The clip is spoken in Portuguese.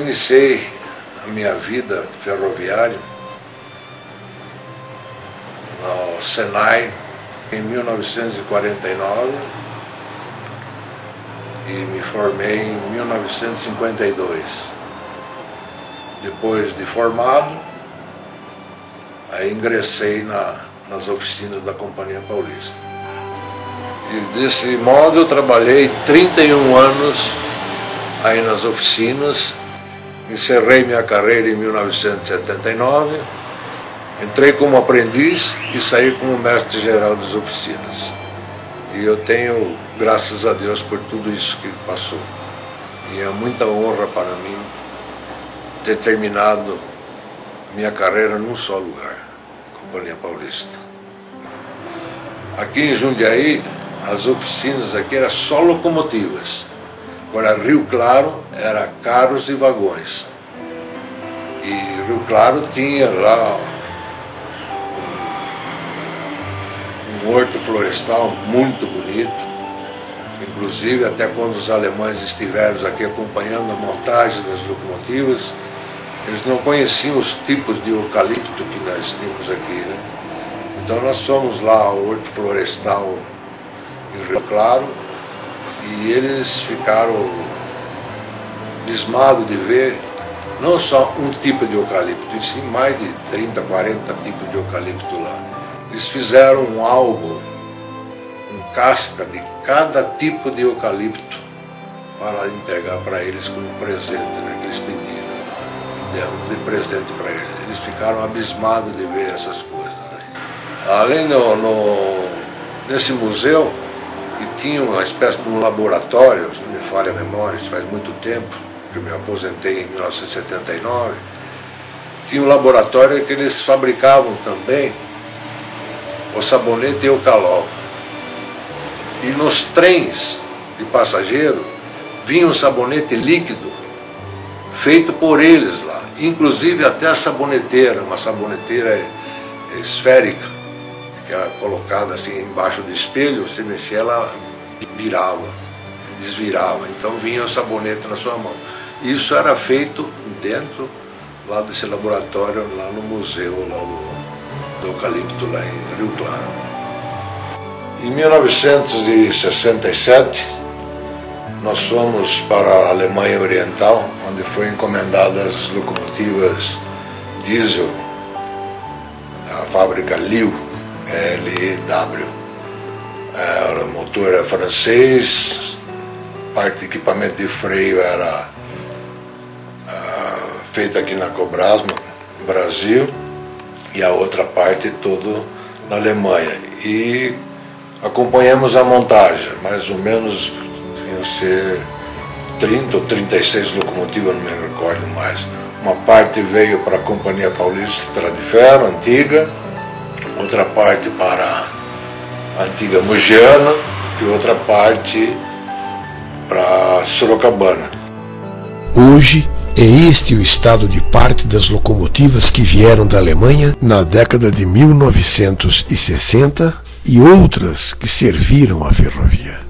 iniciei a minha vida ferroviária no Senai em 1949 e me formei em 1952. Depois de formado, aí ingressei nas oficinas da Companhia Paulista. E desse modo eu trabalhei 31 anos aí nas oficinas, encerrei minha carreira em 1979, entrei como aprendiz e saí como mestre-geral das oficinas. E eu tenho, graças a Deus, por tudo isso que passou. E é muita honra para mim ter terminado minha carreira num só lugar, Companhia Paulista. Aqui em Jundiaí, as oficinas aqui eram só locomotivas. Agora Rio Claro era carros e vagões. E Rio Claro tinha lá um horto florestal muito bonito. Inclusive, até quando os alemães estiveram aqui acompanhando a montagem das locomotivas, eles não conheciam os tipos de eucalipto que nós temos aqui, né? Então nós fomos lá ao horto florestal em Rio Claro e eles ficaram abismados de ver não só um tipo de eucalipto, e sim mais de 30, 40 tipos de eucalipto lá. Eles fizeram um álbum, um casca de cada tipo de eucalipto para entregar para eles como presente, né, que eles pediram, e deram de presente para eles. Eles ficaram abismados de ver essas coisas, né. Além nesse museu, e tinha uma espécie de um laboratório, se não me falha a memória, isso faz muito tempo, que eu me aposentei em 1979, tinha um laboratório que eles fabricavam também o sabonete Eucalol. E nos trens de passageiro vinha um sabonete líquido feito por eles lá, inclusive até a saboneteira, uma saboneteira esférica, que era colocada assim embaixo do espelho, você mexia, ela virava, desvirava, então vinha o sabonete na sua mão. Isso era feito dentro lá desse laboratório, lá no museu lá do eucalipto, lá em Rio Claro. Em 1967, nós fomos para a Alemanha Oriental, onde foram encomendadas as locomotivas diesel, a fábrica Liu, L-E-W. O motor era francês, parte de equipamento de freio era feita aqui na Cobrasma, no Brasil, e a outra parte toda na Alemanha. E acompanhamos a montagem, mais ou menos deviam ser 30 ou 36 locomotivas, não me recordo mais. Uma parte veio para a Companhia Paulista Estrada de Ferro, antiga, outra parte para a antiga Mogiana e outra parte para Sorocabana. Hoje é este o estado de parte das locomotivas que vieram da Alemanha na década de 1960 e outras que serviram à ferrovia.